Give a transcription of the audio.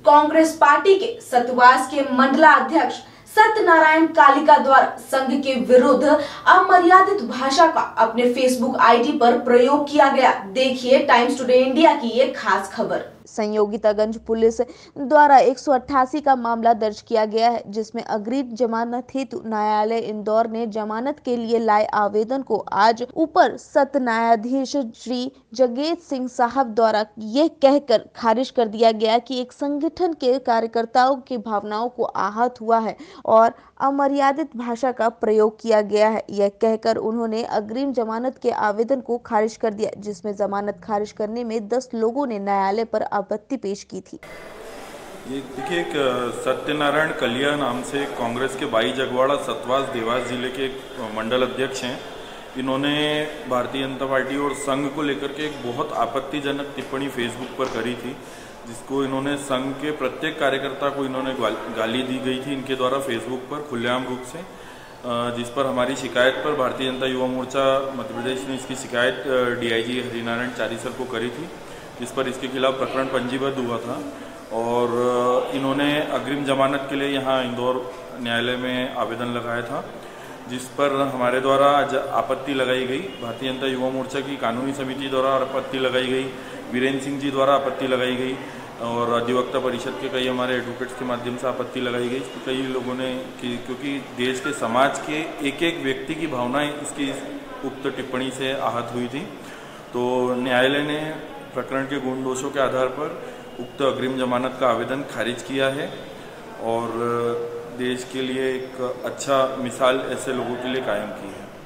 Congress party के सतवास के मंडलाध्यक्ष सत्यनारायण कालिका द्वारा संघ के विरुद्ध अमर्यादित भाषा का अपने फेसबुक आईडी पर प्रयोग किया गया। देखिए टाइम्स टुडे इंडिया की ये खास खबर। संयोगितागंज पुलिस द्वारा 188 का मामला दर्ज किया गया है, जिसमें अग्रिम जमानत हेतु न्यायालय इंदौर ने जमानत के लिए लाए आवेदन को आज ऊपर सत्र न्यायाधीश श्री जगेश सिंह साहब द्वारा यह कहकर खारिज कर दिया गया कि एक संगठन के कार्यकर्ताओं की भावनाओं को आहत हुआ है और अमर्यादित भाषा का प्रयोग किया गया है। यह कहकर उन्होंने अग्रिम जमानत के आवेदन को खारिज कर दिया, जिसमें जमानत खारिज करने में 10 लोगों ने न्यायालय पर आपत्ति पेश की थी। ये देखिए, एक सत्यनारायण कलिया नाम से कांग्रेस के बाई जगवाड़ा सतवास देवास जिले के मंडल अध्यक्ष हैं। इन्होंने भारतीय जनता पार्टी और संघ को लेकर के एक बहुत आपत्तिजनक टिप्पणी फेसबुक पर करी थी, जिसको इन्होंने संघ के प्रत्येक कार्यकर्ता को इन्होंने गाली दी गई थी इनके द्वारा फेसबुक पर खुलेआम रूप से, जिस पर हमारी शिकायत पर भारतीय जनता युवा मोर्चा मध्य प्रदेश ने इसकी शिकायत डीआईजी हरिनारायण चारी सर को करी थी, जिस पर इसके खिलाफ प्रकरण पंजीबद्ध हुआ था और इन्होंने अग्रिम जमानत के लिए यहाँ इंदौर न्यायालय में आवेदन लगाया था, जिस पर हमारे द्वारा आज आपत्ति लगाई गई। भारतीय जनता युवा मोर्चा की कानूनी समिति द्वारा आपत्ति लगाई गई, वीरेंद्र सिंह जी द्वारा आपत्ति लगाई गई और अधिवक्ता परिषद के कई हमारे एडवोकेट्स के माध्यम से आपत्ति लगाई गई। कई लोगों ने क्योंकि देश के समाज के एक एक व्यक्ति की भावनाएं इसकी उक्त टिप्पणी से आहत हुई थी, तो न्यायालय ने प्रकरण के गुण दोषों के आधार पर उक्त अग्रिम जमानत का आवेदन खारिज किया है और देश के लिए एक अच्छा मिसाल ऐसे लोगों के लिए कायम की है।